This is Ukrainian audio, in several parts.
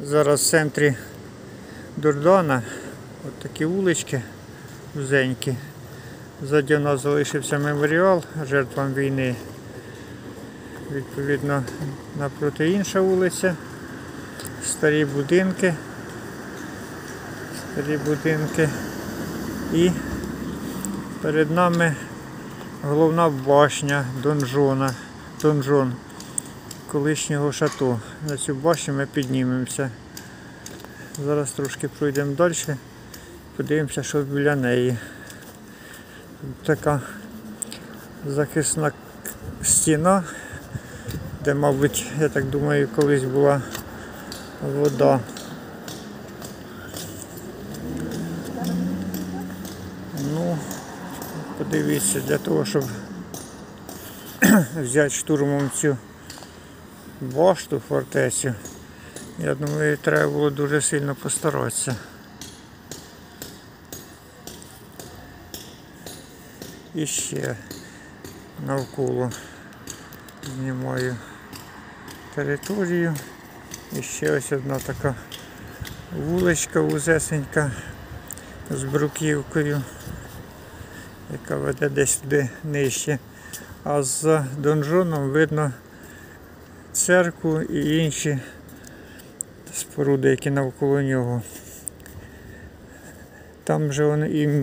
Зараз в центрі Дордона от такі вулички вузенькі. Ззаді у нас залишився меморіал жертвам війни. Відповідно, напроти інша вулиця. Старі будинки. І перед нами головна башня донжон колишнього шато. На цю башню ми піднімемося. Зараз трошки пройдемо далі, подивимося, що біля неї. Тут така захисна стіна, де, мабуть, я так думаю, колись була вода. Ну, подивіться, для того, щоб взяти штурмом цю башту, фортецю, я думаю, треба було дуже сильно постаратися. І ще навколо знімаю територію. І ще ось одна така вуличка вузесенька з бруківкою, яка веде десь туди нижче. А за донжоном видно церкву і інші споруди, які навколо нього. Там же він і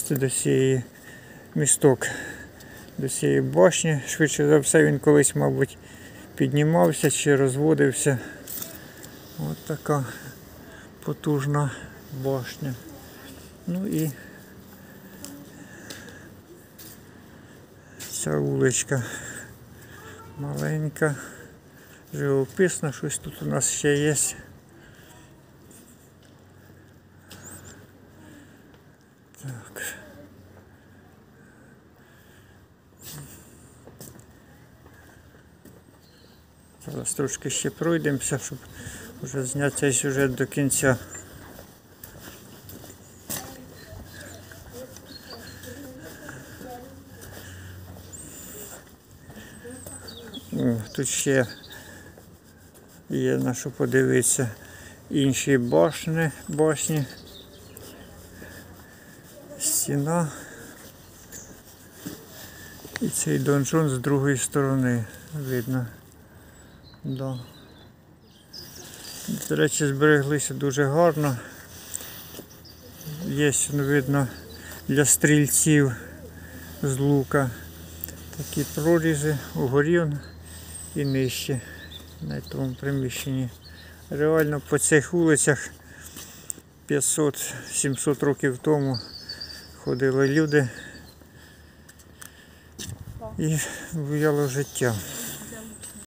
місток до цієї башні. Швидше за все він колись, мабуть, піднімався чи розводився. Ось така потужна башня. Ну і ця вуличка маленька, живописна, щось тут у нас ще є. Так. Зараз трошки ще пройдемося, щоб вже зняти цей сюжет до кінця. Тут ще є на що подивитися інші башні, стіна і цей донжон з другої сторони видно. Да. До речі, збереглися дуже гарно. Є, видно, для стрільців з лука такі прорізи угорі і нижче на тому приміщенні. Реально по цих вулицях 500-700 років тому ходили люди і буяло життя.